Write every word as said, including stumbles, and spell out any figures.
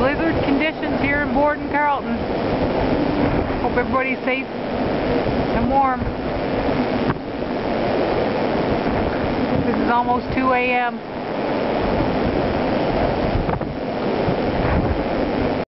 Blizzard conditions here in Borden, Carlton. Hope everybody's safe and warm. This is almost two A M